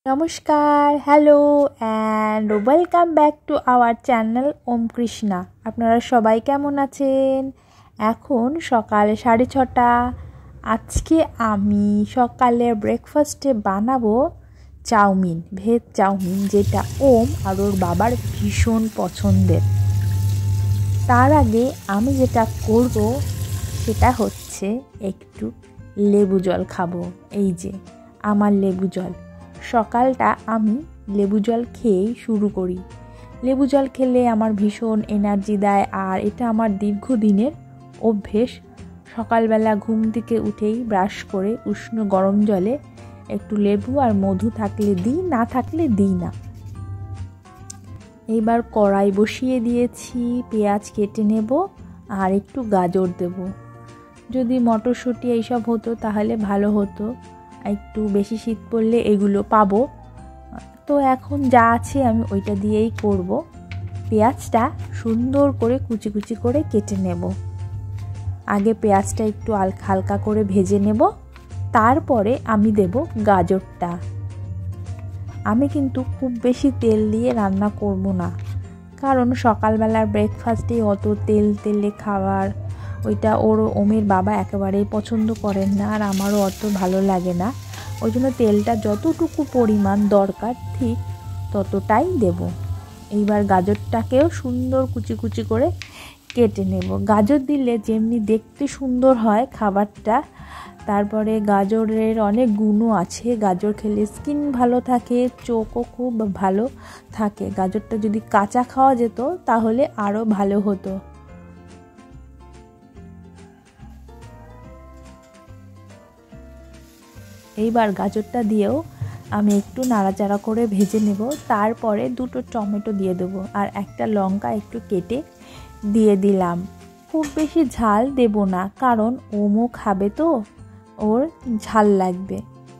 নমস্কার, hello and welcome back to our channel Om Krishna. আপনারা সবাই কেমন আছেন? এখন সকাল 6:30। আজকে আমি সকালে ব্রেকফাস্টে বানাবো চাউমিন, ভেজ চাউমিন, যেটা ওম আর ওর বাবার ভীষণ পছন্দের। তার আগে আমি যেটা করব সেটা হচ্ছে একটু লেবু জল খাবো। এই যে আমার লেবু জল। সকালটা আমি লেবু জল খেয়েই শুরু করি। লেবু জল খেলে আমার ভীষণ এনার্জি দেয়, আর এটা আমার দীর্ঘদিনের অভ্যেস। সকালবেলা ঘুম থেকে উঠেই ব্রাশ করে উষ্ণ গরম জলে একটু লেবু আর মধু থাকলে দিই, না থাকলে দিই না। এইবার কড়াই বসিয়ে দিয়েছি, পেঁয়াজ কেটে নেব আর একটু গাজর দেব। যদি মটরশুঁটি এইসব হতো তাহলে ভালো হতো, একটু বেশি শীত পড়লে এগুলো পাবো। তো এখন যা আছে আমি ওইটা দিয়েই করব। পেঁয়াজটা সুন্দর করে কুচি কুচি করে কেটে নেব। আগে পেঁয়াজটা একটু হালকা করে ভেজে নেব, তারপরে আমি দেব গাজরটা। আমি কিন্তু খুব বেশি তেল দিয়ে রান্না করব না, কারণ সকালবেলার ব্রেকফাস্টে অত তেলে খাবার ওইটা ওমের বাবা একেবারেই পছন্দ করেন না, আর আমারও অত ভালো লাগে না। ওই জন্য তেলটা যতটুকু পরিমাণ দরকার ঠিক ততটাই দেব। এইবার গাজরটাকেও সুন্দর কুচি কুচি করে কেটে নেব। গাজর দিলে যেমনি দেখতে সুন্দর হয় খাবারটা, তারপরে গাজরের অনেক গুণও আছে। গাজর খেলে স্কিন ভালো থাকে, চোখও খুব ভালো থাকে। গাজরটা যদি কাঁচা খাওয়া যেত তাহলে আরও ভালো হতো। এইবার গাজরটা দিয়েও আমি একটু নাড়াচাড়া করে ভেজে নেব। তারপরে 2টো টমেটো দিয়ে দেবো, আর একটা লঙ্কা একটু কেটে দিয়ে দিলাম। খুব বেশি ঝাল দেব না, কারণ ওমও খাবে তো, ওর ঝাল লাগবে।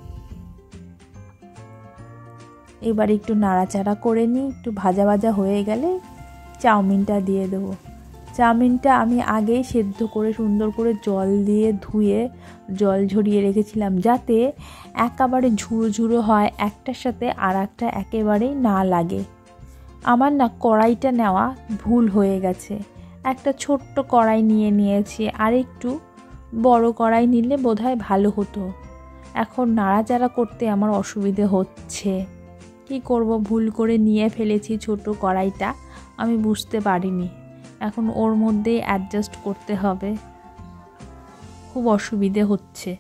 এবার একটু নাড়াচাড়া করে নিই, একটু ভাজা ভাজা হয়ে গেলে চাউমিনটা দিয়ে দেবো। চাউমিনটা আমি আগেই সেদ্ধ করে সুন্দর করে জল দিয়ে ধুয়ে জল ঝরিয়ে রেখেছিলাম, যাতে একেবারে ঝুড়ো ঝুড়ো হয়, একটার সাথে আর একটা একেবারেই না লাগে। আমার না কড়াইটা নেওয়া ভুল হয়ে গেছে। একটা ছোট্ট কড়াই নিয়েছি, আর একটু বড় কড়াই নিলে বোধহয় ভালো হতো। এখন নাড়াচাড়া করতে আমার অসুবিধে হচ্ছে। কি করব, ভুল করে নিয়ে ফেলেছি ছোট কড়াইটা, আমি বুঝতে পারিনি। এখন ওর মধ্যেই অ্যাডজাস্ট করতে হবে, খুব অসুবিধে হচ্ছে।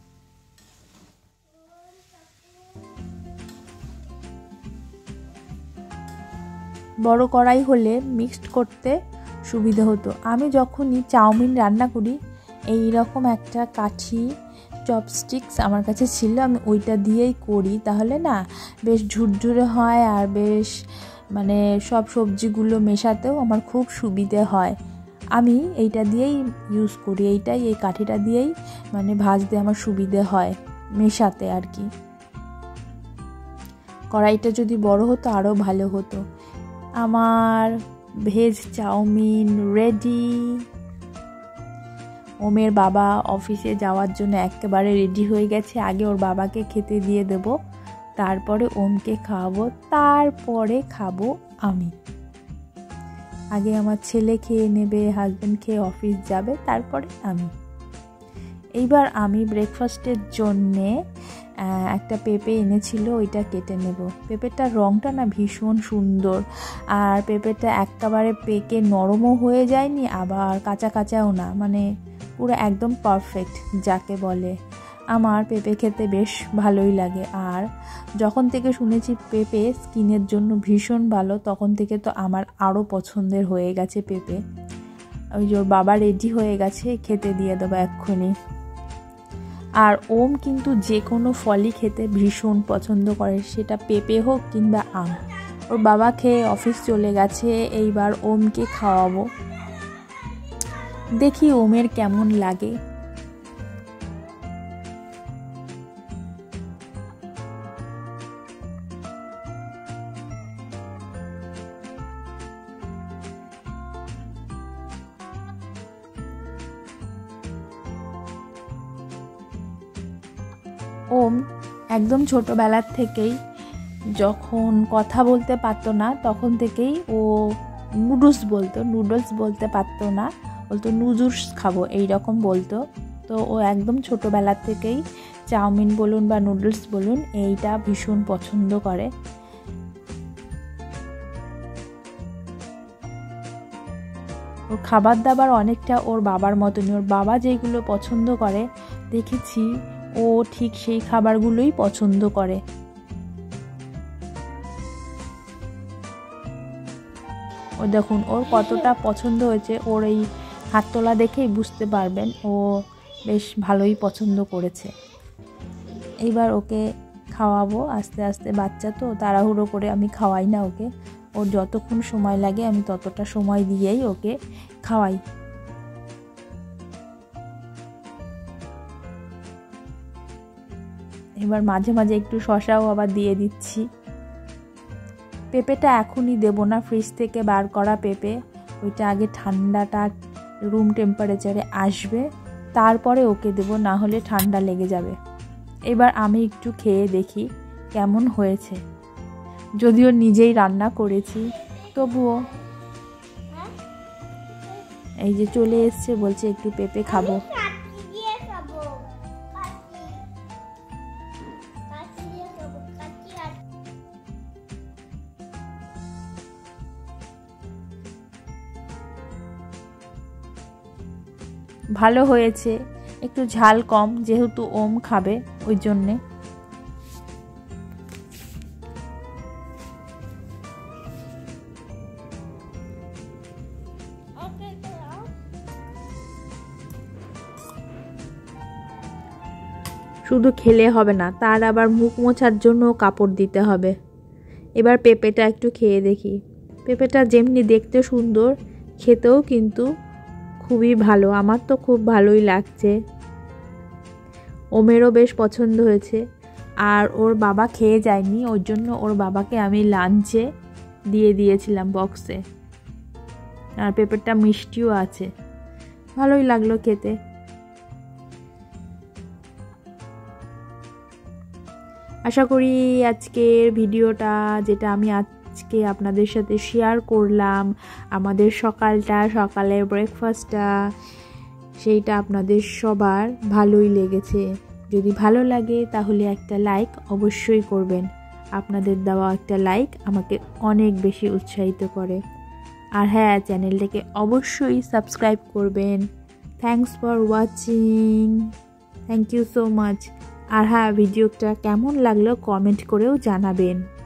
বড় কড়াই হলে মিক্সড করতে সুবিধা হতো। আমি যখনই চাউমিন রান্না করি, এই রকম একটা কাঠি চপস্টিক্স আমার কাছে ছিল, আমি ওইটা দিয়েই করি। তাহলে না বেশ ঝুরঝুরে হয়, আর বেশ মানে সব সবজিগুলো মেশাতেও আমার খুব সুবিধে হয়। আমি এইটা দিয়েই ইউজ করি, এই কাঠিটা দিয়েই মানে ভাজতে আমার সুবিধে হয়, মেশাতে আর কি। কড়াইটা যদি বড় হতো আরও ভালো হতো। আমার ভেজ চাউমিন রেডি। ওমের বাবা অফিসে যাওয়ার জন্য একেবারে রেডি হয়ে গেছে। আগে ওর বাবাকে খেতে দিয়ে দেব, তারপরে ওমকে খাওয়াবো, তারপরে খাবো আমি। আগে আমার ছেলে খেয়ে নেবে, হাজব্যান্ড খেয়ে অফিস যাবে, তারপরে আমি। এইবার আমি ব্রেকফাস্টের জন্যে একটা পেঁপে এনেছিল, ওইটা কেটে নেব। পেঁপেটার রঙটা না ভীষণ সুন্দর, আর পেঁপেটা একেবারে পেকে নরমও হয়ে যায়নি, আবার কাঁচা কাঁচাও না, মানে পুরো একদম পারফেক্ট যাকে বলে। আমার পেঁপে খেতে বেশ ভালোই লাগে, আর যখন থেকে শুনেছি পেঁপে স্কিনের জন্য ভীষণ ভালো, তখন থেকে তো আমার আরও পছন্দের হয়ে গেছে পেঁপে। ওই যে ওর বাবা রেডি হয়ে গেছে, খেতে দিয়ে দেবো এক্ষুনি। আর ওম কিন্তু যে কোনো ফলই খেতে ভীষণ পছন্দ করে, সেটা পেঁপে হোক কিংবা আম। ওর বাবা খেয়ে অফিস চলে গেছে, এইবার ওমকে খাওয়াবো। দেখি ওমের কেমন লাগে। ওম একদম ছোটোবেলার থেকেই যখন কথা বলতে পারতো না তখন থেকেই ও নুডলস বলতে পারতো না, বলতো নুডলস খাবো এই রকম বলতো। তো ও একদম ছোটোবেলার থেকেই চাউমিন বলুন বা নুডলস বলুন এইটা ভীষণ পছন্দ করে। ওর খাবার দাবার অনেকটা ওর বাবার মতনই, ওর বাবা যেগুলো পছন্দ করে দেখেছি ও ঠিক সেই খাবারগুলোই পছন্দ করে। ও দেখুন ওর কতটা পছন্দ হয়েছে, ওর এই হাত তোলা দেখেই বুঝতে পারবেন ও বেশ ভালোই পছন্দ করেছে। এইবার ওকে খাওয়াবো আস্তে আস্তে, বাচ্চা তো তাড়াহুড়ো করে আমি খাওয়াই না ওকে, ওর যতক্ষণ সময় লাগে আমি ততটা সময় দিয়েই ওকে খাওয়াই। এবার মাঝে মাঝে একটু শসাও আবার দিয়ে দিচ্ছি। পেঁপেটা এখনই দেবো না, ফ্রিজ থেকে বার করা পেঁপে, ওইটা আগে ঠান্ডাটা রুম টেম্পারেচারে আসবে তারপরে ওকে দেবো, না হলে ঠান্ডা লেগে যাবে। এবার আমি একটু খেয়ে দেখি কেমন হয়েছে, যদিও নিজেই রান্না করেছি তবুও। এই যে চলে এসছে, বলছে একটু পেঁপে খাবো। ভালো হয়েছে, একটু ঝাল কম, যেহেতু ওম খাবে ওই জন্যে। শুধু খেলে হবে না, তার আবার মুখ মোছার জন্য কাপড় দিতে হবে। এবার পেঁপেটা একটু খেয়ে দেখি। পেঁপেটা যেমনি দেখতে সুন্দর, খেতেও কিন্তু খুবই ভালো, আমার তো খুব ভালোই লাগছে। ওমেরও বেশ পছন্দ হয়েছে। আর ওর বাবা খেয়ে যায়নি, ওই জন্য ওর বাবাকে আমি লাঞ্চে দিয়ে দিয়েছিলাম বক্সে। আর পেঁপেটা মিষ্টিও আছে, ভালোই লাগলো খেতে। আশা করি আজকের ভিডিওটা, যেটা আমি আজকে আপনাদের সাথে শেয়ার করলাম, আমাদের সকালের ব্রেকফাস্টটা, সেইটা আপনাদের সবার ভালোই লেগেছে। যদি ভালো লাগে তাহলে একটা লাইক অবশ্যই করবেন। আপনাদের দেওয়া একটা লাইক আমাকে অনেক বেশি উৎসাহিত করে। আর হ্যাঁ, চ্যানেলটাকে অবশ্যই সাবস্ক্রাইব করবেন। Thanks for watching, thank you so much. আর হ্যাঁ, ভিডিওটা কেমন লাগলো কমেন্ট করেও জানাবেন।